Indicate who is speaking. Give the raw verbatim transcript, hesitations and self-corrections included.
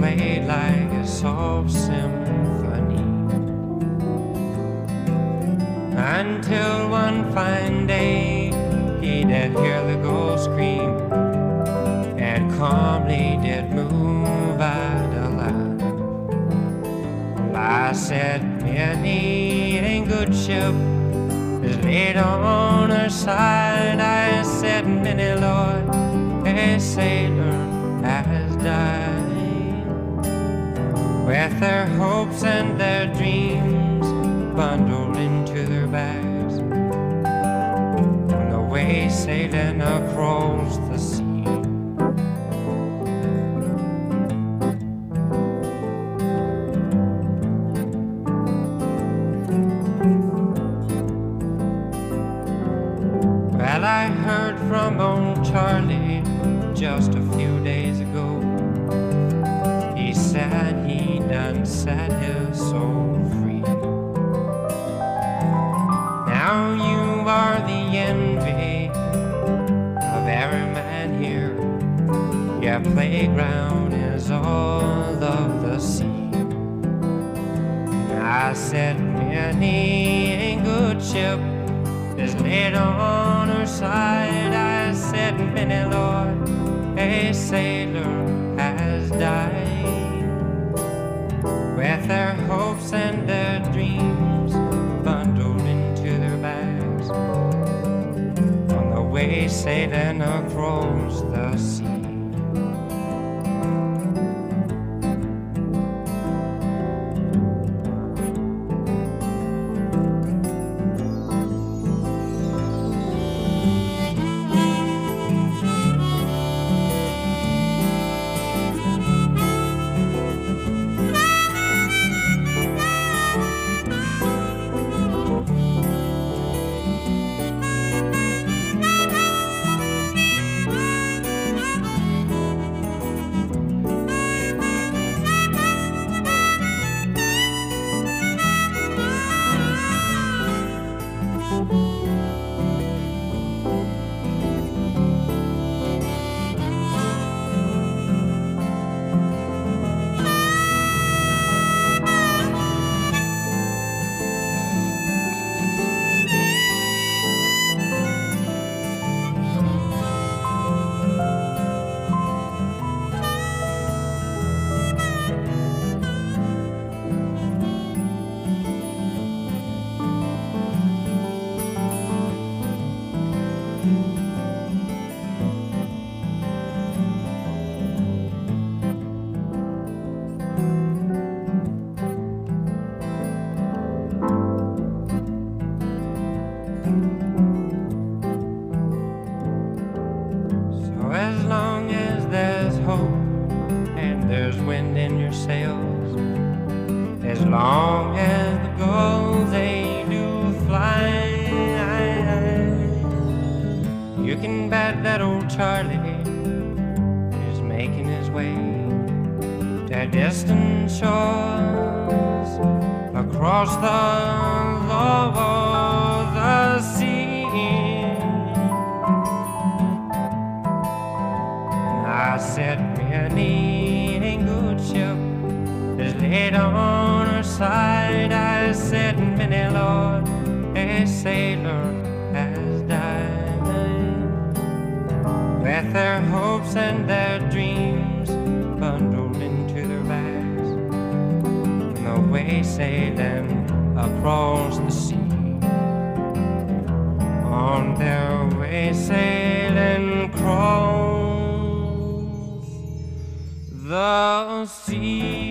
Speaker 1: played like a soft symphony, until one fine day he did hear the ghost scream, and calmly did move out aloud. Well, I said, many a good ship is laid on her side. I said, many, Lord, a sailor has died, with their hopes and their dreams bundled into their bags, and away sailing across the sea. Well, I heard from old Charlie just a few days ago. He said he done set his soul free. Now you are the envy of every man here. Your playground is all of the sea. I said, many a good ship is laid on her side. I said, many, Lord, a sailor has died, with their hopes and their dreams bundled into their bags, on the way sailing across the sea.
Speaker 2: The sea.